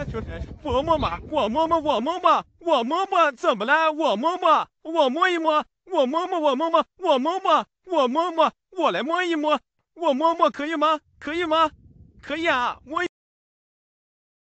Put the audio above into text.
那就是我摸嘛，我摸摸，我摸摸，我摸摸，怎么了？我摸摸，我摸一摸，我摸摸，我摸摸，我摸摸，我摸摸，我来摸一摸，我摸摸可以吗？可以吗？可以啊，摸一。